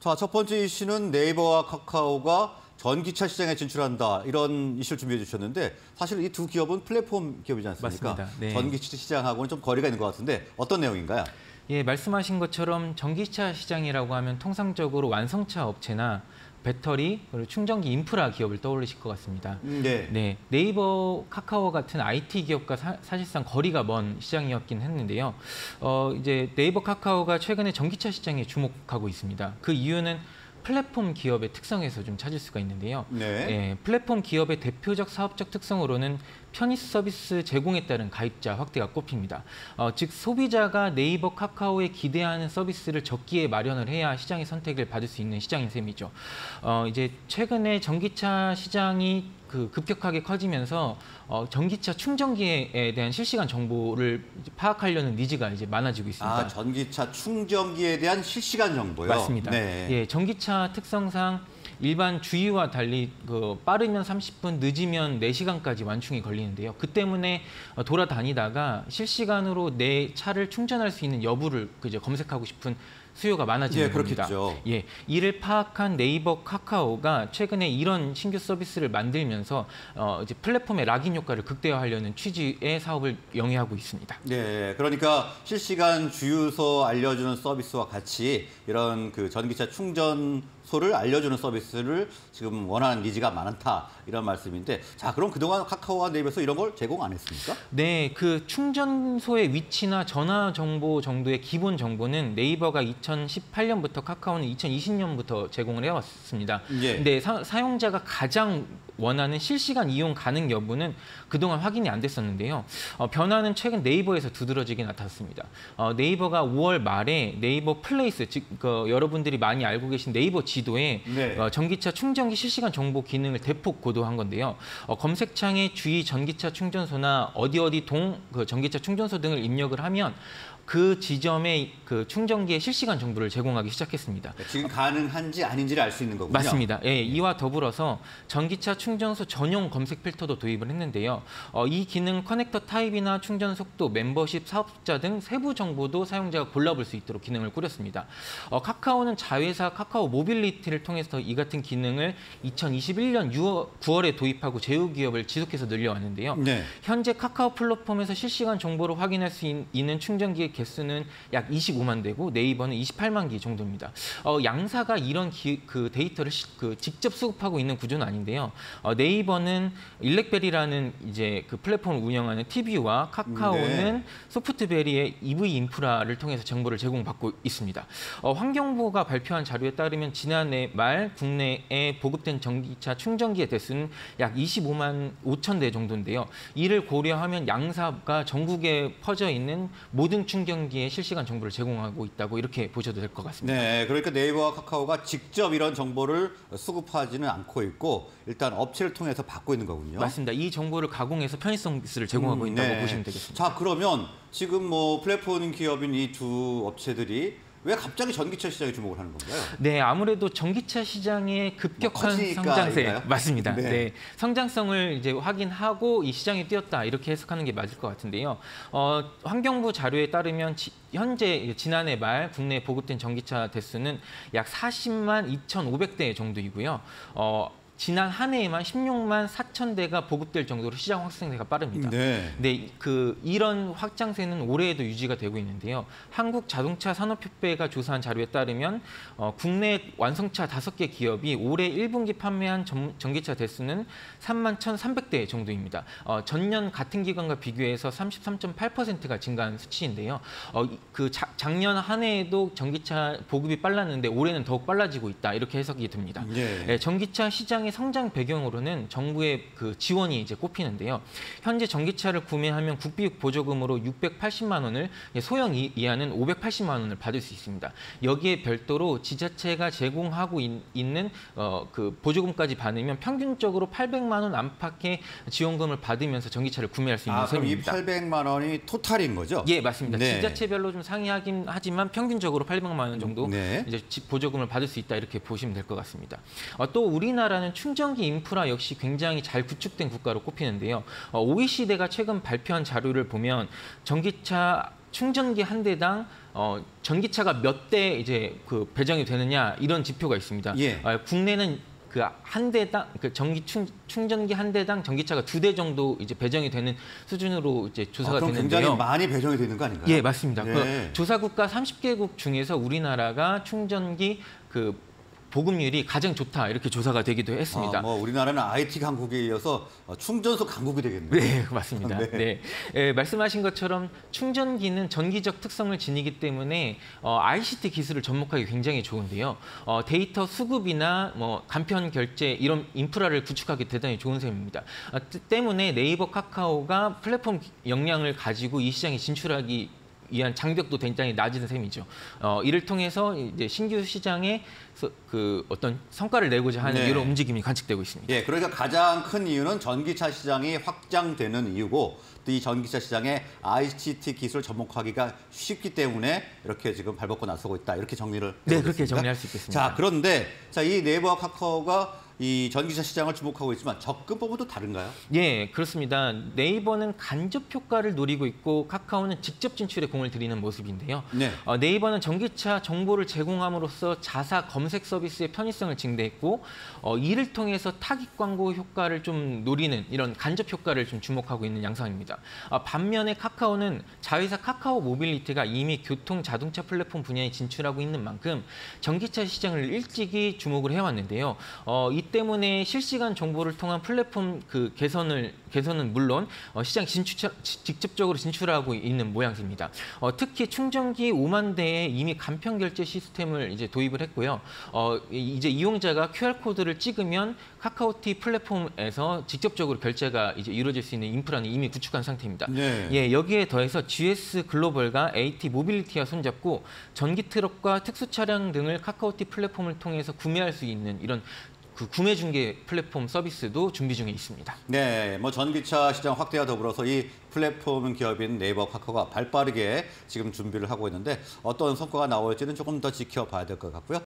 자, 첫 번째 이슈는 네이버와 카카오가 전기차 시장에 진출한다. 이런 이슈를 준비해 주셨는데 사실 이 두 기업은 플랫폼 기업이지 않습니까? 맞습니다. 네. 전기차 시장하고는 좀 거리가 있는 것 같은데 어떤 내용인가요? 예, 말씀하신 것처럼 전기차 시장이라고 하면 통상적으로 완성차 업체나 배터리, 그리고 충전기 인프라 기업을 떠올리실 것 같습니다. 네. 네이버, 카카오 같은 IT 기업과 사실상 거리가 먼 시장이었긴 했는데요. 이제 네이버, 카카오가 최근에 전기차 시장에 주목하고 있습니다. 그 이유는 플랫폼 기업의 특성에서 좀 찾을 수가 있는데요. 플랫폼 기업의 대표적 사업적 특성으로는 편의 서비스 제공에 따른 가입자 확대가 꼽힙니다. 즉 소비자가 네이버, 카카오에 기대하는 서비스를 적기에 마련을 해야 시장의 선택을 받을 수 있는 시장인 셈이죠. 이제 최근에 전기차 시장이 급격하게 커지면서 전기차 충전기에 대한 실시간 정보를 파악하려는 니즈가 이제 많아지고 있습니다. 아, 전기차 충전기에 대한 실시간 정보요? 맞습니다. 네. 예, 전기차 특성상 일반 주유와 달리 빠르면 30분, 늦으면 4시간까지 완충이 걸리는데요. 그 때문에 돌아다니다가 실시간으로 내 차를 충전할 수 있는 여부를 이제 검색하고 싶은 수요가 많아지는 겁니다. 그렇겠죠. 예, 이를 파악한 네이버, 카카오가 최근에 이런 신규 서비스를 만들면서 이제 플랫폼의 락인 효과를 극대화하려는 취지의 사업을 영위하고 있습니다. 네, 그러니까 실시간 주유소 알려주는 서비스와 같이 이런 그 전기차 충전소를 알려주는 서비스를 지금 원하는 니즈가 많다 이런 말씀인데, 자, 그럼 그동안 카카오와 네이버에서 이런 걸 제공 안 했습니까? 네, 그 충전소의 위치나 전화 정보 정도의 기본 정보는 네이버가 2018년부터 카카오는 2020년부터 제공을 해왔습니다. 근데 사용자가 가장 원하는 실시간 이용 가능 여부는 그동안 확인이 안 됐었는데요. 변화는 최근 네이버에서 두드러지게 나타났습니다. 네이버가 5월 말에 네이버 플레이스, 즉 여러분들이 많이 알고 계신 네이버 지도에 전기차 충전기 실시간 정보 기능을 대폭 고도한 건데요. 검색창에 주위 전기차 충전소나 어디 전기차 충전소 등을 입력을 하면 그 지점의 그 충전기의 실시간 정보를 제공하기 시작했습니다. 지금 가능한지 아닌지를 알 수 있는 거군요. 맞습니다. 예, 이와 더불어서 전기차 충전소 전용 검색 필터도 도입을 했는데요. 이 기능 커넥터 타입이나 충전 속도, 멤버십 사업자 등 세부 정보도 사용자가 골라볼 수 있도록 기능을 꾸렸습니다. 카카오는 자회사 카카오 모빌리티를 통해서 이 같은 기능을 2021년 9월에 도입하고 제휴 기업을 지속해서 늘려왔는데요. 현재 카카오 플랫폼에서 실시간 정보를 확인할 수 있는 충전기의 개수는 약 25만 대고 네이버는 28만 기 정도입니다. 양사가 이런 그 데이터를 직접 수급하고 있는 구조는 아닌데요. 네이버는 일렉베리라는 이제 그 플랫폼을 운영하는 TV와 카카오는 소프트베리의 EV 인프라를 통해서 정보를 제공받고 있습니다. 환경부가 발표한 자료에 따르면 지난해 말 국내에 보급된 전기차 충전기의 대수는 약 25만 5천 대 정도인데요. 이를 고려하면 양사가 전국에 퍼져 있는 모든 충전기의 실시간 정보를 제공하고 있다고 이렇게 보셔도 될 것 같습니다. 네, 그러니까 네이버와 카카오가 직접 이런 정보를 수급하지는 않고 있고 일단 업체를 통해서 받고 있는 거군요. 맞습니다. 이 정보를 가공해서 편의 서비스를 제공하고 있다고 보시면 되겠습니다. 자, 그러면 지금 뭐 플랫폼 기업인 이 두 업체들이 왜 갑자기 전기차 시장에 주목을 하는 건가요? 네, 아무래도 전기차 시장의 급격한 성장세, 맞습니다. 성장성을 이제 확인하고 이 시장에 뛰었다 이렇게 해석하는 게 맞을 것 같은데요. 환경부 자료에 따르면 현재 지난해 말 국내에 보급된 전기차 대수는 약 40만 2,500대 정도이고요. 지난 한 해에만 16만 4천 대가 보급될 정도로 시장 확산세가 빠릅니다. 이런 확장세는 올해에도 유지가 되고 있는데요. 한국자동차산업협회가 조사한 자료에 따르면 국내 완성차 5개 기업이 올해 1분기 판매한 전기차 대수는 3만 1,300대 정도입니다. 전년 같은 기간과 비교해서 33.8%가 증가한 수치인데요. 작년 한 해에도 전기차 보급이 빨랐는데 올해는 더욱 빨라지고 있다 이렇게 해석이 됩니다. 전기차 시장 성장 배경으로는 정부의 그 지원이 이제 꼽히는데요. 현재 전기차를 구매하면 국비 보조금으로 680만 원을, 소형 이하는 580만 원을 받을 수 있습니다. 여기에 별도로 지자체가 제공하고 있는 그 보조금까지 받으면 평균적으로 800만 원 안팎의 지원금을 받으면서 전기차를 구매할 수 있는 셈입니다. 그럼 이 800만 원이 토탈인 거죠? 예, 맞습니다. 지자체별로 좀 상이하긴 하지만 평균적으로 800만 원 정도 이제 보조금을 받을 수 있다 이렇게 보시면 될 것 같습니다. 또 우리나라는 충전기 인프라 역시 굉장히 잘 구축된 국가로 꼽히는데요. OECD가 최근 발표한 자료를 보면 전기차 충전기 한 대당 전기차가 몇 대 이제 그 배정이 되느냐 이런 지표가 있습니다. 예. 국내는 그 한 대당 그 충전기 한 대당 전기차가 2대 정도 이제 배정이 되는 수준으로 이제 조사가 그럼 되는데요. 굉장히 많이 배정이 되는 거 아닌가요? 예, 맞습니다. 예. 그 조사국가 30개국 중에서 우리나라가 충전기 그 보급률이 가장 좋다 이렇게 조사가 되기도 했습니다. 뭐 우리나라는 IT 강국에 이어서 충전소 강국이 되겠네요. 네, 맞습니다. 네. 네. 예, 말씀하신 것처럼 충전기는 전기적 특성을 지니기 때문에 ICT 기술을 접목하기 굉장히 좋은데요. 데이터 수급이나 뭐 간편 결제 이런 인프라를 구축하기 대단히 좋은 셈입니다. 때문에 네이버, 카카오가 플랫폼 역량을 가지고 이 시장에 진출하기 위한 장벽도 굉장히 낮은 셈이죠. 이를 통해서 이제 신규 시장에 그 어떤 성과를 내고자 하는 네. 이런 움직임이 관측되고 있습니다. 예, 그러니까 가장 큰 이유는 전기차 시장이 확장되는 이유고 또 이 전기차 시장에 ICT 기술을 접목하기가 쉽기 때문에 이렇게 지금 발벗고 나서고 있다. 이렇게 정리를 네, 그렇게 해보겠습니다. 정리할 수 있겠습니다. 자, 그런데 이 네이버와 카카오가 이 전기차 시장을 주목하고 있지만 접근법은 또 다른가요? 예, 그렇습니다. 네이버는 간접 효과를 노리고 있고 카카오는 직접 진출에 공을 들이는 모습인데요. 네. 네이버는 전기차 정보를 제공함으로써 자사 검색 서비스의 편의성을 증대했고 이를 통해서 타깃 광고 효과를 좀 노리는 이런 간접 효과를 좀 주목하고 있는 양상입니다. 반면에 카카오는 자회사 카카오 모빌리티가 이미 교통 자동차 플랫폼 분야에 진출하고 있는 만큼 전기차 시장을 일찍이 주목을 해왔는데요. 이 때문에 실시간 정보를 통한 플랫폼 그 개선은 물론 시장 직접적으로 진출하고 있는 모양새입니다. 특히 충전기 5만 대에 이미 간편 결제 시스템을 이제 도입을 했고요. 이제 이용자가 QR 코드를 찍으면 카카오티 플랫폼에서 직접적으로 결제가 이제 이루어질 수 있는 인프라는 이미 구축한 상태입니다. 네. 예, 여기에 더해서 GS 글로벌과 AT 모빌리티와 손잡고 전기 트럭과 특수 차량 등을 카카오티 플랫폼을 통해서 구매할 수 있는 이런 그 구매 중개 플랫폼 서비스도 준비 중에 있습니다. 네, 뭐 전기차 시장 확대와 더불어서 이 플랫폼 기업인 네이버, 카카오가 발빠르게 지금 준비를 하고 있는데 어떤 성과가 나올지는 조금 더 지켜봐야 될 것 같고요.